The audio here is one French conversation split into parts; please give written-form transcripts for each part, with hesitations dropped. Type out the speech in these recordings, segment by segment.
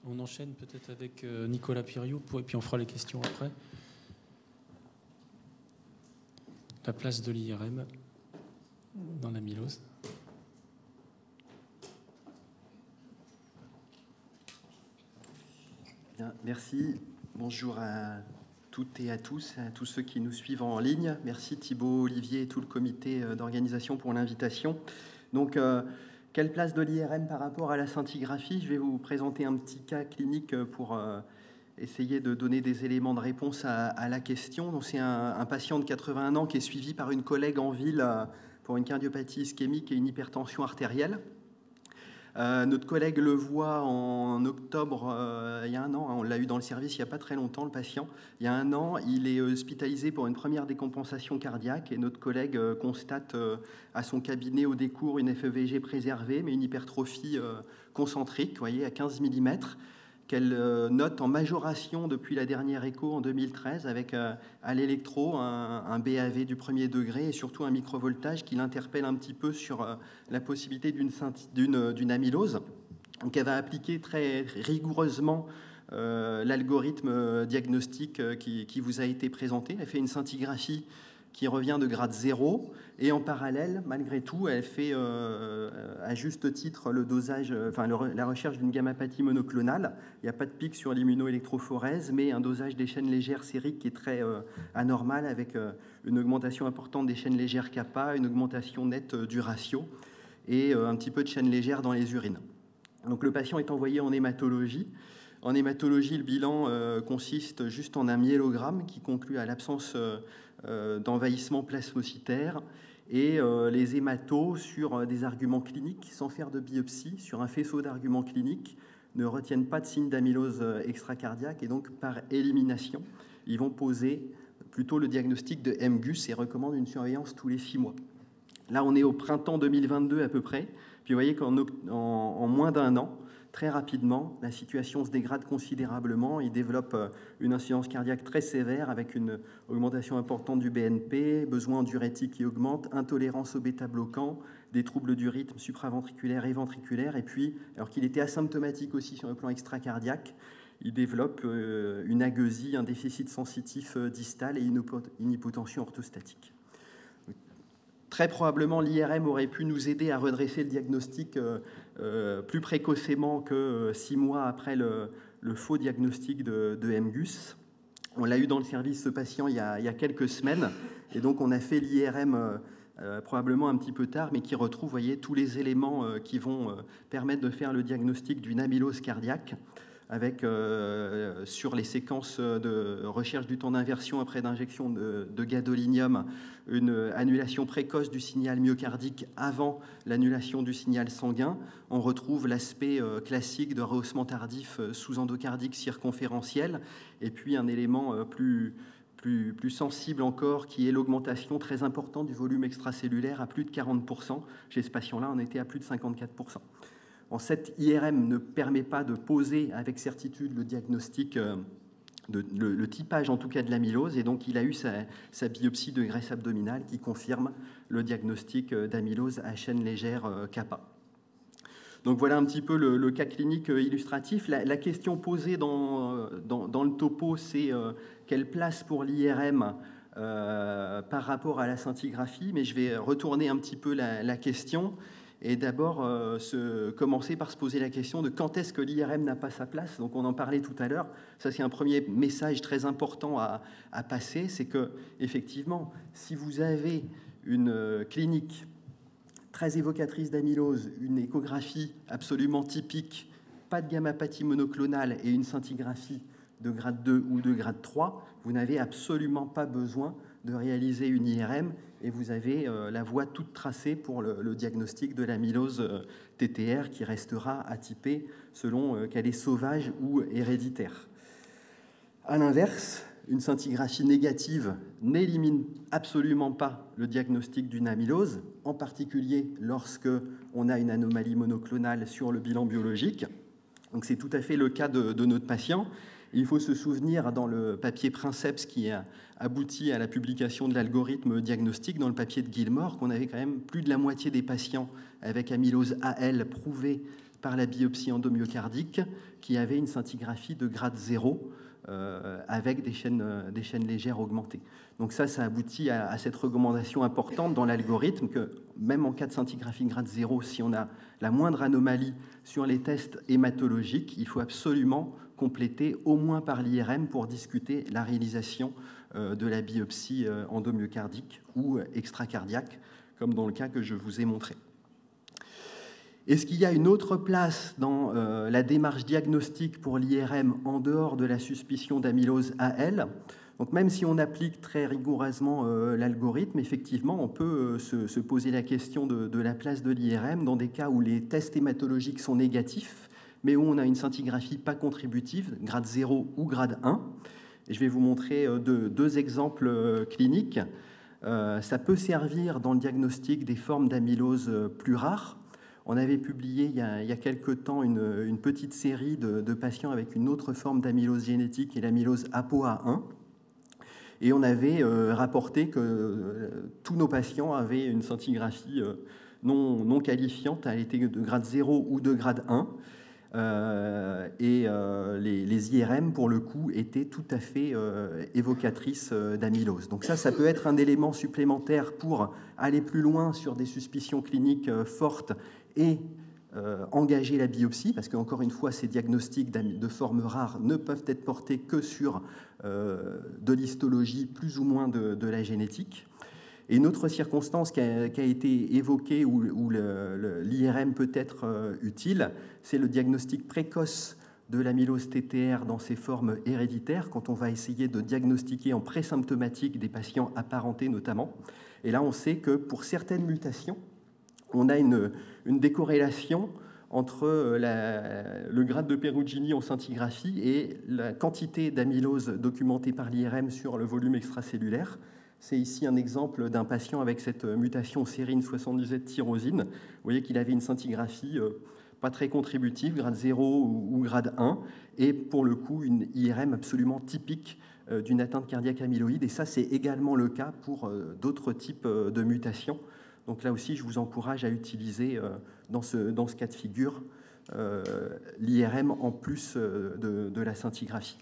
On enchaîne peut-être avec Nicolas Piriou, et puis on fera les questions après. La place de l'IRM dans l'amylose. Bien, merci. Bonjour à toutes et à tous ceux qui nous suivent en ligne. Merci Thibault, Olivier et tout le comité d'organisation pour l'invitation. Donc, quelle place de l'IRM par rapport à la scintigraphie? Je vais vous présenter un petit cas clinique pour essayer de donner des éléments de réponse à la question. C'est un patient de 81 ans qui est suivi par une collègue en ville pour une cardiopathie ischémique et une hypertension artérielle. Notre collègue le voit en octobre, il y a un an, on l'a eu dans le service il n'y a pas très longtemps, le patient. Il y a un an, il est hospitalisé pour une première décompensation cardiaque et notre collègue constate à son cabinet au décours une FEVG préservée, mais une hypertrophie concentrique, vous voyez, à 15 mm, qu'elle note en majoration depuis la dernière écho en 2013 avec à l'électro un BAV du premier degré et surtout un microvoltage qui l'interpelle un petit peu sur la possibilité d'une amylose. Donc elle va appliquer très rigoureusement l'algorithme diagnostique qui vous a été présenté. Elle fait une scintigraphie qui revient de grade 0 et en parallèle, malgré tout, elle fait à juste titre le dosage, la recherche d'une gammapathie monoclonale. Il n'y a pas de pic sur l'immunoélectrophorèse, mais un dosage des chaînes légères sériques qui est très anormal avec une augmentation importante des chaînes légères kappa, une augmentation nette du ratio et un petit peu de chaînes légères dans les urines. Donc le patient est envoyé en hématologie. En hématologie, le bilan consiste juste en un myélogramme qui conclut à l'absence d'envahissement plasmocytaire et les hématos sur des arguments cliniques sans faire de biopsie, sur un faisceau d'arguments cliniques, ne retiennent pas de signe d'amylose extracardiaque et donc par élimination, ils vont poser plutôt le diagnostic de MGUS et recommandent une surveillance tous les 6 mois. Là, on est au printemps 2022 à peu près, puis vous voyez qu'en moins d'un an, très rapidement, la situation se dégrade considérablement. Il développe une insuffisance cardiaque très sévère avec une augmentation importante du BNP, besoin diurétique qui augmente, intolérance au bêta-bloquant, des troubles du rythme supraventriculaire et ventriculaire. Et puis, alors qu'il était asymptomatique aussi sur le plan extracardiaque, il développe une agueusie, un déficit sensitif distal et une hypotension orthostatique. Très probablement, l'IRM aurait pu nous aider à redresser le diagnostic plus précocement que 6 mois après le faux diagnostic de MGUS. On l'a eu dans le service, ce patient, il y a quelques semaines. Et donc, on a fait l'IRM probablement un petit peu tard, mais qui retrouve, voyez, tous les éléments qui vont permettre de faire le diagnostic d'une amylose cardiaque, avec sur les séquences de recherche du temps d'inversion après d'injection de gadolinium, une annulation précoce du signal myocardique avant l'annulation du signal sanguin. On retrouve l'aspect classique de rehaussement tardif sous-endocardique circonférentiel, et puis un élément plus sensible encore, qui est l'augmentation très importante du volume extracellulaire à plus de 40%. Chez ce patient-là, on était à plus de 54%. Cette IRM ne permet pas de poser avec certitude le diagnostic, le typage en tout cas de l'amylose, et donc il a eu sa biopsie de graisse abdominale qui confirme le diagnostic d'amylose à chaîne légère kappa. Donc voilà un petit peu le cas clinique illustratif. La question posée dans le topo, c'est quelle place pour l'IRM par rapport à la scintigraphie, mais je vais retourner un petit peu la question. Et d'abord, commencer par se poser la question de quand est-ce que l'IRM n'a pas sa place. Donc on en parlait tout à l'heure. Ça, c'est un premier message très important à passer. C'est que, effectivement, si vous avez une clinique très évocatrice d'amylose, une échographie absolument typique, pas de gammapathie monoclonale et une scintigraphie de grade 2 ou de grade 3, vous n'avez absolument pas besoin de réaliser une IRM et vous avez la voie toute tracée pour le diagnostic de l'amylose TTR qui restera atypée selon qu'elle est sauvage ou héréditaire. À l'inverse, une scintigraphie négative n'élimine absolument pas le diagnostic d'une amylose, en particulier lorsque on a une anomalie monoclonale sur le bilan biologique. Donc c'est tout à fait le cas de notre patient. Il faut se souvenir, dans le papier Princeps qui a abouti à la publication de l'algorithme diagnostique, dans le papier de Gilmore, qu'on avait quand même plus de la moitié des patients avec amylose AL prouvée par la biopsie endomyocardique qui avaient une scintigraphie de grade 0 avec des chaînes légères augmentées. Donc ça aboutit à cette recommandation importante dans l'algorithme que même en cas de scintigraphie grade 0, si on a la moindre anomalie sur les tests hématologiques, il faut absolument compléter au moins par l'IRM pour discuter la réalisation de la biopsie endomyocardique ou extracardiaque, comme dans le cas que je vous ai montré. Est-ce qu'il y a une autre place dans la démarche diagnostique pour l'IRM en dehors de la suspicion d'amylose AL? Donc même si on applique très rigoureusement l'algorithme, effectivement, on peut se poser la question de la place de l'IRM dans des cas où les tests hématologiques sont négatifs, mais où on a une scintigraphie pas contributive, grade 0 ou grade 1. Et je vais vous montrer deux exemples cliniques. Ça peut servir dans le diagnostic des formes d'amylose plus rares. On avait publié il y a quelque temps une petite série de patients avec une autre forme d'amylose génétique et l'amylose ApoA1. Et on avait rapporté que tous nos patients avaient une scintigraphie non qualifiante, elle était de grade 0 ou de grade 1. Les IRM, pour le coup, étaient tout à fait évocatrices d'amylose. Donc ça peut être un élément supplémentaire pour aller plus loin sur des suspicions cliniques fortes et engager la biopsie, parce qu'encore une fois, ces diagnostics de formes rares ne peuvent être portés que sur de l'histologie, plus ou moins de la génétique. Et une autre circonstance qui a été évoquée où l'IRM peut être utile, c'est le diagnostic précoce de l'amylose TTR dans ses formes héréditaires, quand on va essayer de diagnostiquer en présymptomatique des patients apparentés notamment. Et là, on sait que pour certaines mutations, on a une décorrélation entre le grade de Perugini en scintigraphie et la quantité d'amylose documentée par l'IRM sur le volume extracellulaire. C'est ici un exemple d'un patient avec cette mutation sérine 77-tyrosine. Vous voyez qu'il avait une scintigraphie pas très contributive, grade 0 ou grade 1, et pour le coup, une IRM absolument typique d'une atteinte cardiaque amyloïde. Et ça, c'est également le cas pour d'autres types de mutations. Donc là aussi, je vous encourage à utiliser dans ce cas de figure l'IRM en plus de la scintigraphie.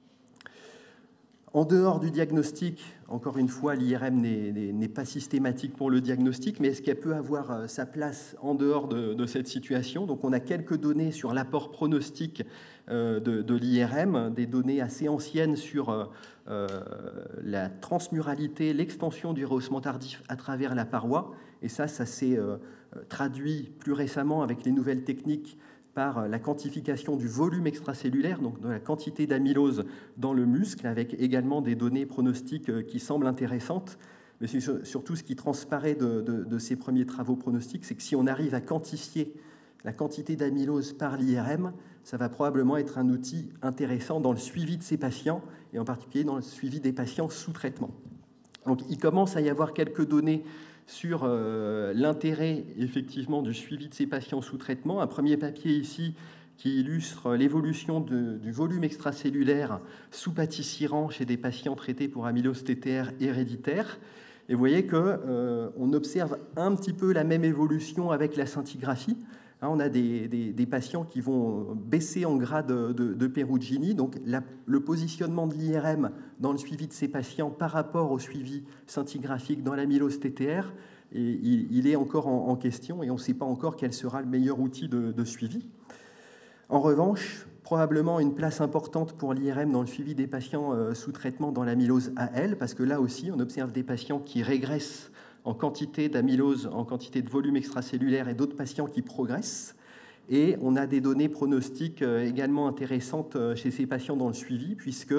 En dehors du diagnostic, encore une fois, l'IRM n'est pas systématique pour le diagnostic, mais est-ce qu'elle peut avoir sa place en dehors de cette situation? Donc on a quelques données sur l'apport pronostic de l'IRM, des données assez anciennes sur la transmuralité, l'extension du rehaussement tardif à travers la paroi. Et ça s'est traduit plus récemment avec les nouvelles techniques par la quantification du volume extracellulaire, donc de la quantité d'amylose dans le muscle, avec également des données pronostiques qui semblent intéressantes. Mais surtout, ce qui transparaît de ces premiers travaux pronostiques, c'est que si on arrive à quantifier la quantité d'amylose par l'IRM, ça va probablement être un outil intéressant dans le suivi de ces patients, et en particulier dans le suivi des patients sous traitement. Donc, il commence à y avoir quelques données sur l'intérêt effectivement du suivi de ces patients sous traitement. Un premier papier ici qui illustre l'évolution du volume extracellulaire sous pâtissirant chez des patients traités pour amylose TTR héréditaire. Et vous voyez qu'on observe un petit peu la même évolution avec la scintigraphie. On a des patients qui vont baisser en grade de Perugini. Donc le positionnement de l'IRM dans le suivi de ces patients par rapport au suivi scintigraphique dans l'amylose TTR, il est encore en question et on ne sait pas encore quel sera le meilleur outil de suivi. En revanche, probablement une place importante pour l'IRM dans le suivi des patients sous traitement dans l'amylose AL, parce que là aussi, on observe des patients qui régressent en quantité d'amylose, en quantité de volume extracellulaire et d'autres patients qui progressent. Et on a des données pronostiques également intéressantes chez ces patients dans le suivi, puisque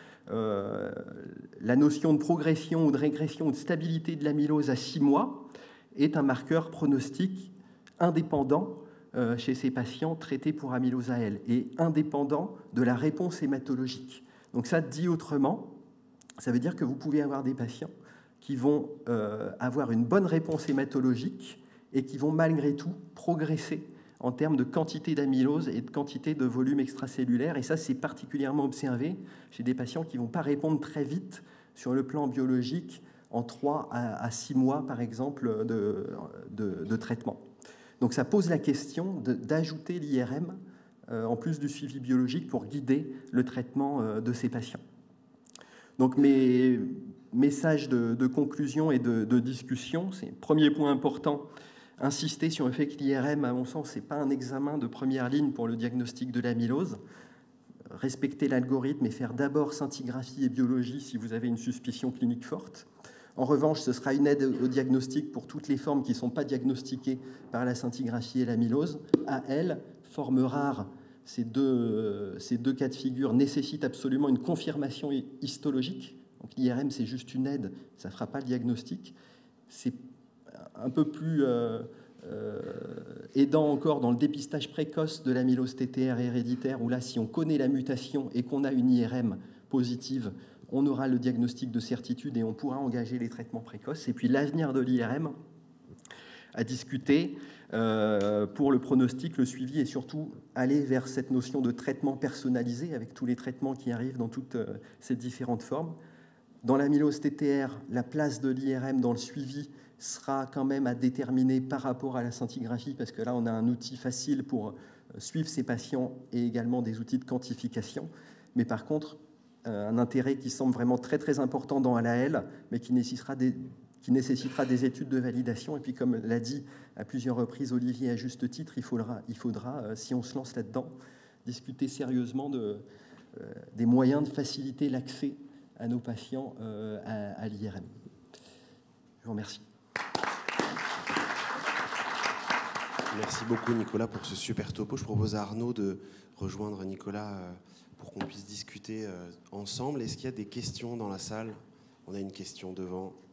la notion de progression ou de régression ou de stabilité de l'amylose à 6 mois est un marqueur pronostique indépendant chez ces patients traités pour amylose AL et indépendant de la réponse hématologique. Donc ça, dit autrement, ça veut dire que vous pouvez avoir des patients qui vont avoir une bonne réponse hématologique et qui vont malgré tout progresser en termes de quantité d'amylose et de quantité de volume extracellulaire. Et ça, c'est particulièrement observé chez des patients qui ne vont pas répondre très vite sur le plan biologique en 3 à 6 mois, par exemple, de traitement. Donc ça pose la question d'ajouter l'IRM en plus du suivi biologique pour guider le traitement de ces patients. Donc mes messages de conclusion et de discussion, c'est premier point important, insister sur le fait que l'IRM, à mon sens, ce n'est pas un examen de première ligne pour le diagnostic de l'amylose. Respecter l'algorithme et faire d'abord scintigraphie et biologie si vous avez une suspicion clinique forte. En revanche, ce sera une aide au diagnostic pour toutes les formes qui ne sont pas diagnostiquées par la scintigraphie et l'amylose. AL, forme rare, ces deux cas de figure nécessitent absolument une confirmation histologique. Donc l'IRM, c'est juste une aide, ça ne fera pas le diagnostic. C'est un peu plus aidant encore dans le dépistage précoce de l'amylose TTR héréditaire, où là, si on connaît la mutation et qu'on a une IRM positive, on aura le diagnostic de certitude et on pourra engager les traitements précoces. Et puis l'avenir de l'IRM à discuter pour le pronostic, le suivi et surtout aller vers cette notion de traitement personnalisé avec tous les traitements qui arrivent dans toutes ces différentes formes. Dans l'amylose TTR, la place de l'IRM dans le suivi sera quand même à déterminer par rapport à la scintigraphie, parce que là, on a un outil facile pour suivre ces patients et également des outils de quantification. Mais par contre, un intérêt qui semble vraiment très, très important dans l'AL, mais qui nécessitera des études de validation. Et puis, comme l'a dit à plusieurs reprises Olivier à juste titre, il faudra si on se lance là-dedans, discuter sérieusement des moyens de faciliter l'accès à nos patients à l'IRM. Je vous remercie. Merci beaucoup Nicolas pour ce super topo. Je propose à Arnaud de rejoindre Nicolas pour qu'on puisse discuter ensemble. Est-ce qu'il y a des questions dans la salle? On a une question devant.